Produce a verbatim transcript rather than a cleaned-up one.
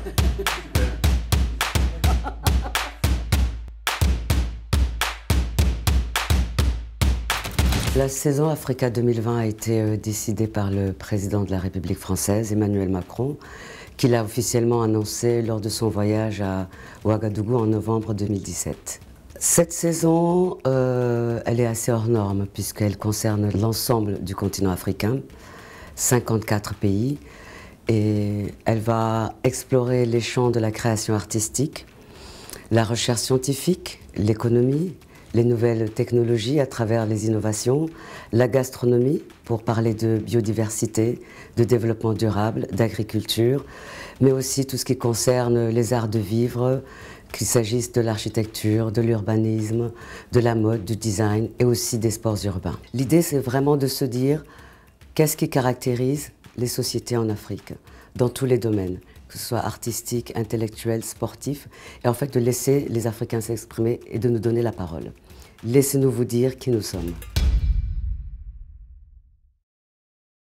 La saison Africa deux mille vingt a été décidée par le président de la République française, Emmanuel Macron, qui l'a officiellement annoncé lors de son voyage à Ouagadougou en novembre deux mille dix-sept. Cette saison, euh, elle est assez hors norme puisqu'elle concerne l'ensemble du continent africain, cinquante-quatre pays, et elle va explorer les champs de la création artistique, la recherche scientifique, l'économie, les nouvelles technologies à travers les innovations, la gastronomie pour parler de biodiversité, de développement durable, d'agriculture, mais aussi tout ce qui concerne les arts de vivre, qu'il s'agisse de l'architecture, de l'urbanisme, de la mode, du design et aussi des sports urbains. L'idée, c'est vraiment de se dire qu'est-ce qui caractérise les sociétés en Afrique, dans tous les domaines, que ce soit artistique, intellectuel, sportif, et en fait de laisser les Africains s'exprimer et de nous donner la parole. Laissez-nous vous dire qui nous sommes.